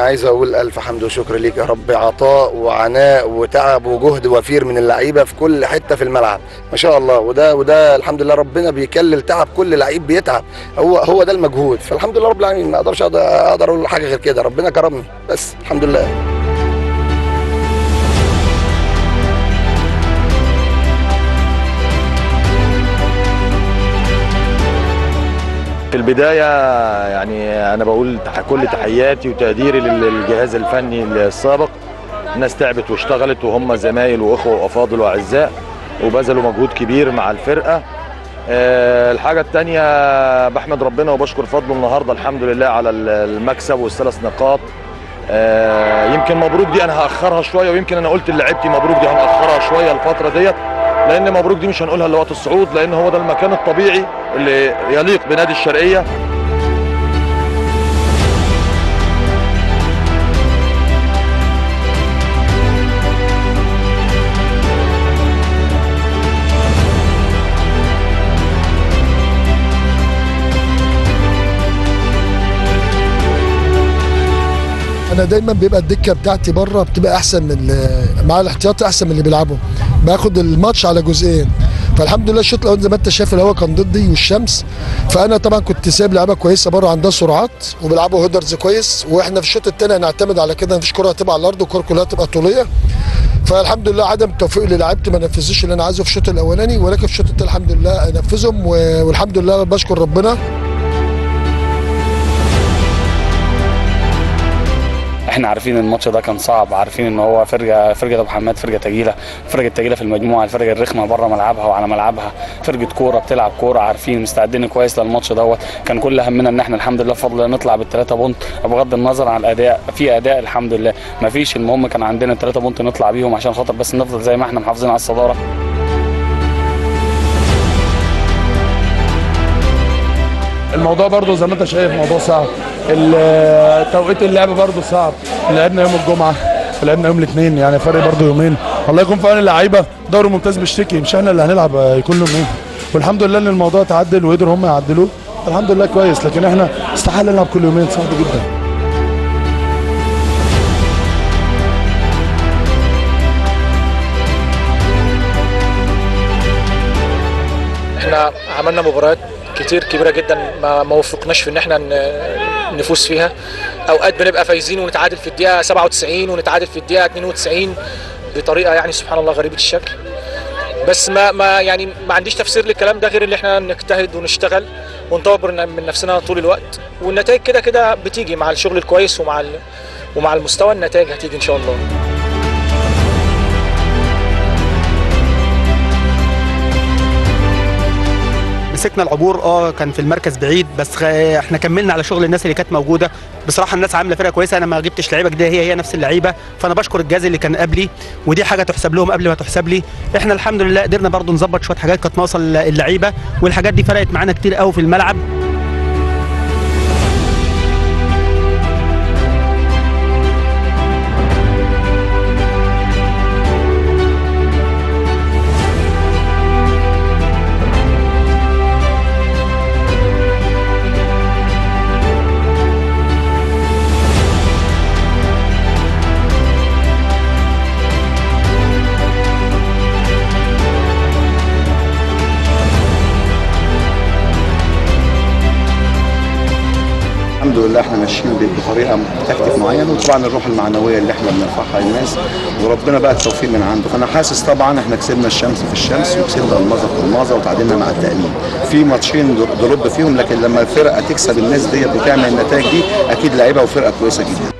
عايز اقول الف حمد وشكر ليك يا رب، عطاء وعناء وتعب وجهد وفير من اللعيبه في كل حته في الملعب ما شاء الله. وده الحمد لله ربنا بيكلل تعب كل لعيب بيتعب، هو ده المجهود. فالحمد لله رب العالمين، ما اقدرش اقول حاجه غير كده، ربنا كرمني بس الحمد لله. في البداية يعني أنا بقول كل تحياتي وتقديري للجهاز الفني السابق. الناس تعبت واشتغلت وهم زمايل وأخوة وأفاضل وأعزاء وبذلوا مجهود كبير مع الفرقة. الحاجة التانية بحمد ربنا وبشكر فضله النهاردة الحمد لله على المكسب والثلاث نقاط. يمكن مبروك دي أنا هأخرها شوية، ويمكن أنا قلت لعيبتي مبروك دي هنأخرها شوية الفترة ديت، لأن مبروك دي مش هنقولها لوقت الصعود، لأن هو ده المكان الطبيعي اللي يليق بنادي الشرقية. انا دايما بيبقى الدكه بتاعتي بره بتبقى احسن من مع الاحتياطي، احسن من اللي بيلعبوا، باخد الماتش على جزئين. فالحمد لله الشوط الاول زي ما انت شايف الهواء كان ضدي والشمس، فانا طبعا كنت سايب لعيبه كويسه بره عندها سرعات وبيلعبوا هيدرز كويس، واحنا في الشوط الثاني هنعتمد على كده، مفيش كره هتبقى على الارض والكره كلها تبقى طوليه. فالحمد لله عدم التوفيق للاعيبتي ما نفذوش اللي انا عايزه في الشوط الاولاني، ولكن في الشوط الثاني الحمد لله انفذهم والحمد لله بشكر ربنا. احنا عارفين الماتش ده كان صعب، عارفين ان هو فرقه ابو حماد فرقه تقيله في المجموعه، الفرقه الرخمه بره ملعبها وعلى ملعبها، فرقه كوره بتلعب كوره، عارفين مستعدين كويس للماتش دوت. كان كل همنا ان احنا الحمد لله بفضل الله نطلع بالثلاثه بونت، بغض النظر عن الاداء، في اداء الحمد لله ما فيش، المهم كان عندنا الثلاثه بونت نطلع بيهم عشان خاطر بس نفضل زي ما احنا محافظين على الصداره. الموضوع برضو زي ما انت شايف موضوع صعب، توقيت اللعب برضو صعب، لعبنا يوم الجمعه ولعبنا يوم الاثنين، يعني فرق برضو يومين. الله يكون في عون اللعيبه، دوري ممتاز بيشتكي، مش احنا اللي هنلعب كل يومين، والحمد لله ان الموضوع تعدل وقدروا هم يعدلوه، الحمد لله كويس، لكن احنا استحاله نلعب كل يومين، صعب جدا. احنا عملنا مباريات كتير كبيره جدا ما وفقناش في ان احنا نفوز فيها. اوقات بنبقى فايزين ونتعادل في الدقيقه 97 ونتعادل في الدقيقه 92 بطريقه يعني سبحان الله غريبه الشكل. بس ما عنديش تفسير للكلام ده غير ان احنا نجتهد ونشتغل ونطور من نفسنا طول الوقت، والنتائج كده كده بتيجي مع الشغل الكويس ومع المستوى، النتائج هتيجي ان شاء الله. مسكنا العبور كان في المركز بعيد، بس احنا كملنا على شغل الناس اللي كانت موجوده. بصراحه الناس عامله فرقه كويسه، انا ما جبتش لعيبه جديده، هي نفس اللعيبه، فانا بشكر الجهاز اللي كان قبلي، ودي حاجه تحسب لهم قبل ما تحسب لي. احنا الحمد لله قدرنا برضو نظبط شويه حاجات كانت ناقصه اللعيبه، والحاجات دي فرقت معانا كتير قوي في الملعب. الحمد لله احنا ماشيين بطريقه تكتيك معين، وطبعا الروح المعنويه اللي احنا بنرفعها للناس، وربنا بقى التوفيق من عنده. فانا حاسس طبعا احنا كسبنا الشمس في الشمس وكسبنا الماظه في الماظه وتعادلنا مع التأمين. في ماتشين ضرب فيهم، لكن لما الفرقه تكسب الناس ديت وتعمل النتائج دي اكيد لعيبه وفرقه كويسه جدا.